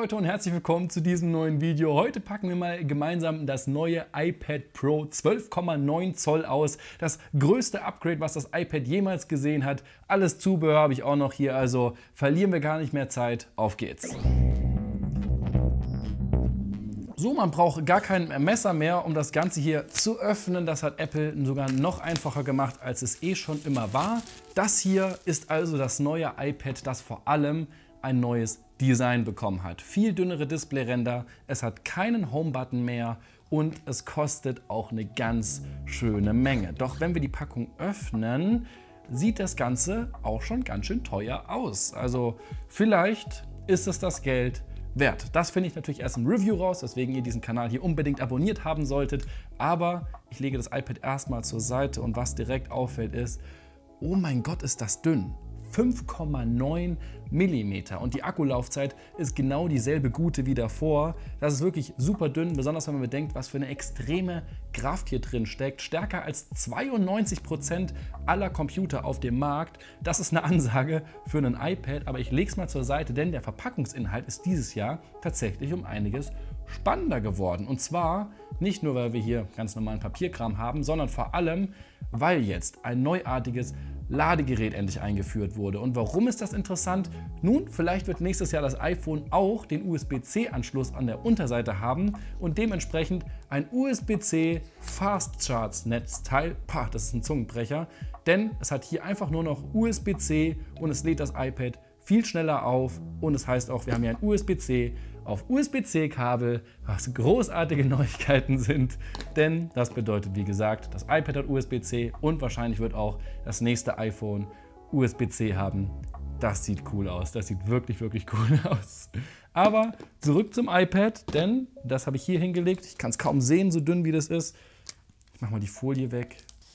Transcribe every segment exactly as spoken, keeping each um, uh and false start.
Leute und herzlich willkommen zu diesem neuen Video. Heute packen wir mal gemeinsam das neue iPad Pro zwölf Komma neun Zoll aus. Das größte Upgrade, was das iPad jemals gesehen hat. Alles Zubehör habe ich auch noch hier, also verlieren wir gar nicht mehr Zeit. Auf geht's! So, man braucht gar kein Messer mehr, um das Ganze hier zu öffnen. Das hat Apple sogar noch einfacher gemacht, als es eh schon immer war. Das hier ist also das neue iPad, das vor allem ein neues Design bekommen hat. Viel dünnere Displayränder, es hat keinen Home-Button mehr und es kostet auch eine ganz schöne Menge. Doch wenn wir die Packung öffnen, sieht das Ganze auch schon ganz schön teuer aus. Also vielleicht ist es das Geld wert. Das finde ich natürlich erst im Review raus, weswegen ihr diesen Kanal hier unbedingt abonniert haben solltet. Aber ich lege das iPad erstmal zur Seite und was direkt auffällt ist, oh mein Gott, ist das dünn. fünf Komma neun Millimeter und die Akkulaufzeit ist genau dieselbe gute wie davor. Das ist wirklich super dünn, besonders wenn man bedenkt, was für eine extreme Kraft hier drin steckt. Stärker als zweiundneunzig Prozent aller Computer auf dem Markt. Das ist eine Ansage für ein iPad, aber ich lege es mal zur Seite, denn der Verpackungsinhalt ist dieses Jahr tatsächlich um einiges spannender geworden. Und zwar nicht nur, weil wir hier ganz normalen Papierkram haben, sondern vor allem, weil jetzt ein neuartiges Ladegerät endlich eingeführt wurde. Und warum ist das interessant? Nun, vielleicht wird nächstes Jahr das iPhone auch den U S B C Anschluss an der Unterseite haben und dementsprechend ein U S B C Fast Charge Netzteil. Pah, das ist ein Zungenbrecher, denn es hat hier einfach nur noch U S B C und es lädt das iPad viel schneller auf und es heißt auch, wir haben hier ein U S B C auf U S B C-Kabel, was großartige Neuigkeiten sind, denn das bedeutet, wie gesagt, das iPad hat U S B C und wahrscheinlich wird auch das nächste iPhone U S B C haben. Das sieht cool aus, das sieht wirklich, wirklich cool aus. Aber zurück zum iPad, denn das habe ich hier hingelegt. Ich kann es kaum sehen, so dünn wie das ist. Ich mache mal die Folie weg.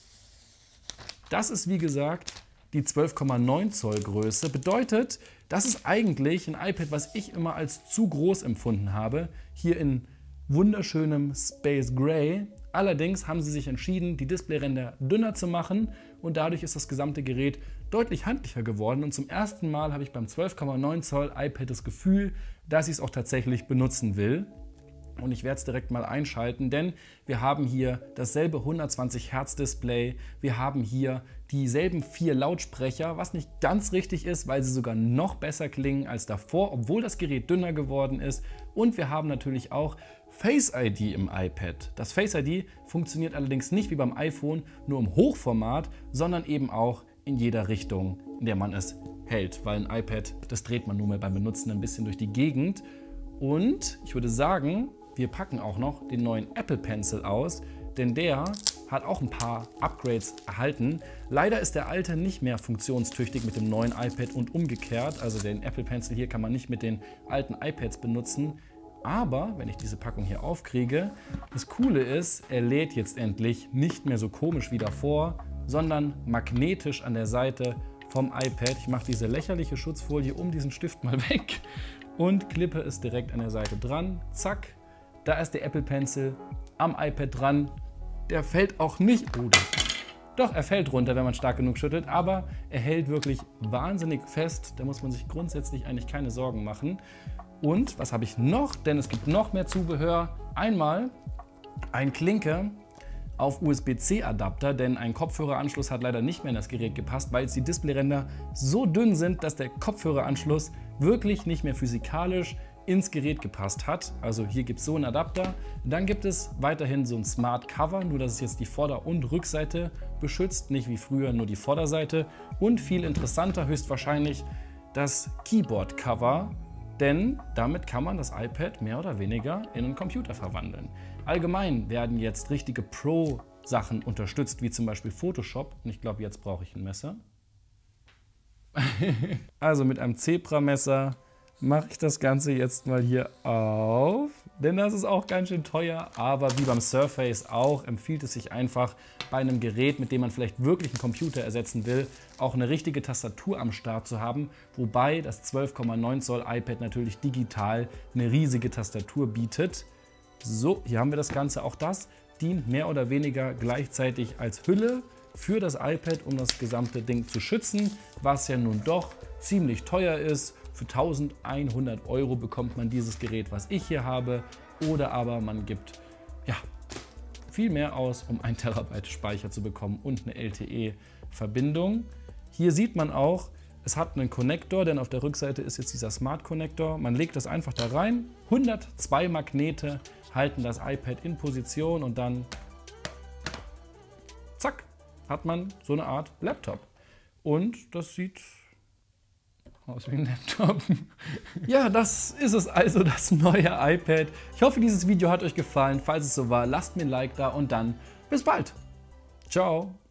Das ist, wie gesagt, die zwölf Komma neun Zoll Größe. Bedeutet, das ist eigentlich ein iPad, was ich immer als zu groß empfunden habe. Hier in wunderschönem Space Gray. Allerdings haben sie sich entschieden, die Displayränder dünner zu machen und dadurch ist das gesamte Gerät deutlich handlicher geworden. Und zum ersten Mal habe ich beim zwölf Komma neun Zoll iPad das Gefühl, dass ich es auch tatsächlich benutzen will. Und ich werde es direkt mal einschalten, denn wir haben hier dasselbe hundertzwanzig Hertz Display, wir haben hier dieselben vier Lautsprecher, was nicht ganz richtig ist, weil sie sogar noch besser klingen als davor, obwohl das Gerät dünner geworden ist. Und wir haben natürlich auch Face I D im iPad. Das Face I D funktioniert allerdings nicht wie beim iPhone nur im Hochformat, sondern eben auch in jeder Richtung, in der man es hält, weil ein iPad, das dreht man nun mal beim Benutzen ein bisschen durch die Gegend. Und ich würde sagen, wir packen auch noch den neuen Apple Pencil aus, denn der hat auch ein paar Upgrades erhalten. Leider ist der alte nicht mehr funktionstüchtig mit dem neuen iPad und umgekehrt. Also den Apple Pencil hier kann man nicht mit den alten iPads benutzen. Aber wenn ich diese Packung hier aufkriege, das Coole ist, er lädt jetzt endlich nicht mehr so komisch wie davor, sondern magnetisch an der Seite vom iPad. Ich mache diese lächerliche Schutzfolie um diesen Stift mal weg und klippe es direkt an der Seite dran. Zack. Da ist der Apple Pencil am iPad dran. Der fällt auch nicht. Oh, doch, er fällt runter, wenn man stark genug schüttelt, aber er hält wirklich wahnsinnig fest. Da muss man sich grundsätzlich eigentlich keine Sorgen machen. Und was habe ich noch? Denn es gibt noch mehr Zubehör. Einmal ein Klinke auf U S B C Adapter, denn ein Kopfhöreranschluss hat leider nicht mehr in das Gerät gepasst, weil jetzt die Displayränder so dünn sind, dass der Kopfhöreranschluss wirklich nicht mehr physikalisch ins Gerät gepasst hat. Also hier gibt es so einen Adapter. Dann gibt es weiterhin so ein Smart Cover, nur dass es jetzt die Vorder- und Rückseite beschützt, nicht wie früher nur die Vorderseite. Und viel interessanter höchstwahrscheinlich das Keyboard Cover, denn damit kann man das iPad mehr oder weniger in einen Computer verwandeln. Allgemein werden jetzt richtige Pro-Sachen unterstützt, wie zum Beispiel Photoshop. Und ich glaube, jetzt brauche ich ein Messer. Also mit einem Zebra-Messer mache ich das Ganze jetzt mal hier auf, denn das ist auch ganz schön teuer, aber wie beim Surface auch empfiehlt es sich einfach bei einem Gerät, mit dem man vielleicht wirklich einen Computer ersetzen will, auch eine richtige Tastatur am Start zu haben, wobei das zwölf Komma neun Zoll iPad natürlich digital eine riesige Tastatur bietet. So, hier haben wir das Ganze, auch das dient mehr oder weniger gleichzeitig als Hülle für das iPad, um das gesamte Ding zu schützen, was ja nun doch ziemlich teuer ist Für eintausendeinhundert Euro bekommt man dieses Gerät, was ich hier habe. Oder aber man gibt ja, viel mehr aus, um ein Terabyte Speicher zu bekommen und eine L T E-Verbindung. Hier sieht man auch, es hat einen Konnektor, denn auf der Rückseite ist jetzt dieser Smart Konnektor. Man legt das einfach da rein. hundertzwei Magnete halten das iPad in Position und dann zack, hat man so eine Art Laptop. Und das sieht aus wie ein Laptop. Ja, das ist es also, das neue iPad. Ich hoffe, dieses Video hat euch gefallen. Falls es so war, lasst mir ein Like da und dann bis bald. Ciao.